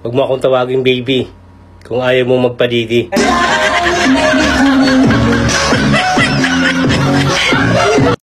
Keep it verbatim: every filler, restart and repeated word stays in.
Huwag mo akong tawaging baby kung ayaw mo magpadidi.